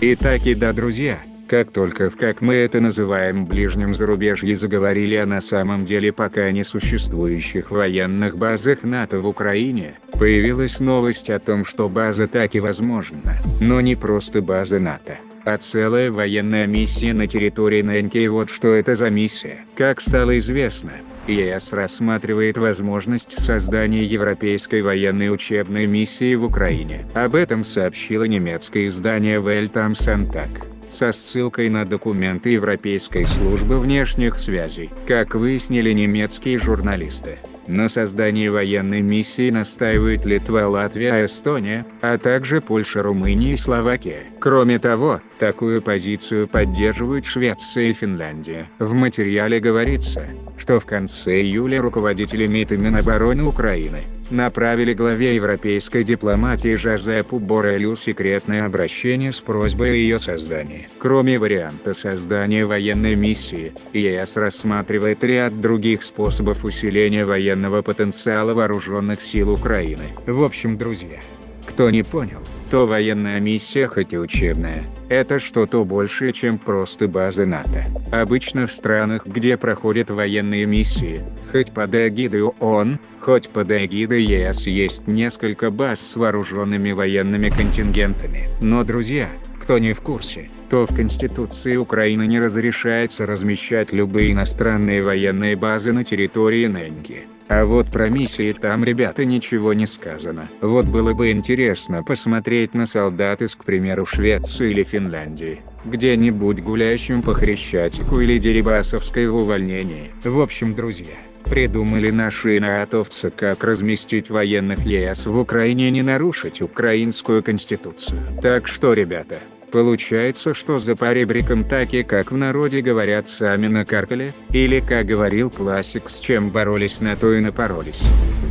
Итак, да, друзья, как только как мы это называем, ближнем зарубежье заговорили о на самом деле пока не существующих военных базах НАТО в Украине, появилась новость о том, что база таки возможна, но не просто база НАТО, а целая военная миссия на территории ННК. И вот что это за миссия. Как стало известно, ЕС рассматривает возможность создания европейской военной учебной миссии в Украине. Об этом сообщило немецкое издание Welt am Sonntag со ссылкой на документы Европейской службы внешних связей. Как выяснили немецкие журналисты, на создании военной миссии настаивают Литва, Латвия, Эстония, а также Польша, Румыния и Словакия. Кроме того, такую позицию поддерживают Швеция и Финляндия. В материале говорится, что в конце июля руководители МИД и Минобороны Украины направили главе европейской дипломатии Жозепу Борреллю секретное обращение с просьбой о ее создании. Кроме варианта создания военной миссии, ЕС рассматривает ряд других способов усиления военного потенциала вооруженных сил Украины. В общем, друзья, кто не понял, то военная миссия, хоть и учебная, это что-то большее, чем просто базы НАТО. Обычно в странах, где проходят военные миссии, хоть под эгидой ООН, хоть под эгидой ЕС, есть несколько баз с вооруженными военными контингентами. Но, друзья, кто не в курсе, то в Конституции Украины не разрешается размещать любые иностранные военные базы на территории ННК. А вот про миссии там, ребята, ничего не сказано. Вот было бы интересно посмотреть на солдат из, к примеру, Швеции или Финляндии, где-нибудь гуляющим по Хрещатику или Дерибасовской в увольнении. В общем, друзья, придумали наши натовцы, как разместить военных ЕС в Украине и не нарушить украинскую конституцию. Так что, ребята, получается, что за поребриком таки, как в народе говорят, сами накаркали, или, как говорил классик, с чем боролись, на то и напоролись.